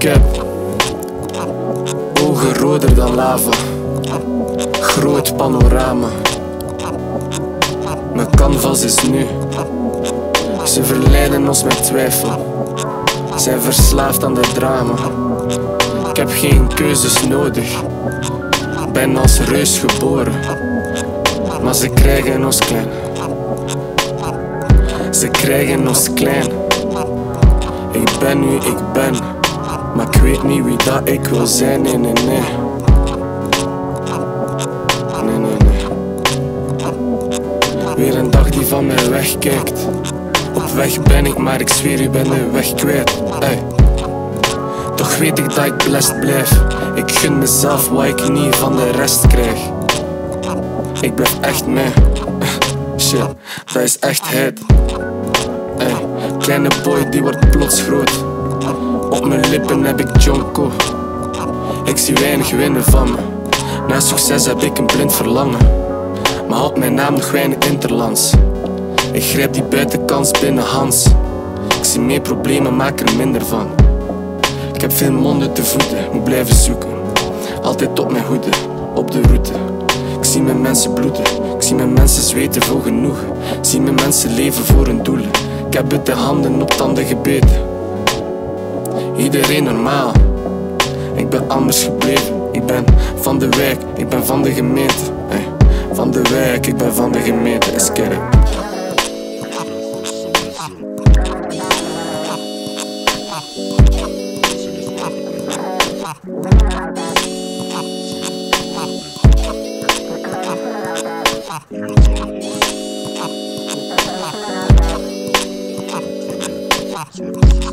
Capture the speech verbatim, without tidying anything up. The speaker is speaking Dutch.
heb ogen roder dan lava, groot panorama. Mijn canvas is nu. Ze verleiden ons met twijfel, zijn verslaafd aan de drama. Ik heb geen keuzes nodig, ben als reus geboren. Maar ze krijgen ons klein, ze krijgen ons klein. Ik ben wie ik ben, maar ik weet niet wie dat ik wil zijn. Nee, nee, nee. Nee, nee, nee. Weer een dag die van mij wegkijkt. Op weg ben ik, maar ik zweer, ik ben de weg kwijt. Ey. Toch weet ik dat ik blessed blijf. Ik gun mezelf wat ik niet van de rest krijg. Ik blijf echt mij. Shit, dat is echtheid. Ey. Kleine boy die wordt plots groot. Op mijn lippen heb ik Jonko. Ik zie weinig winnen van me. Na succes heb ik een blind verlangen, maar op mijn naam nog weinig interlands. Ik grijp die buitenkans binnen Hans. Ik zie meer problemen, maak er minder van. Ik heb veel monden te voeden, moet blijven zoeken. Altijd op mijn hoede, op de route. Ik zie mijn mensen bloeden, ik zie mijn mensen zweten voor genoeg. Ik zie mijn mensen leven voor hun doelen. Ik heb het de handen op tanden gebeten. Iedereen normaal, ik ben anders gebleven. Ik ben van de wijk, ik ben van de gemeente. Hey, van de wijk, ik ben van de gemeente. Eskerk. Sort of.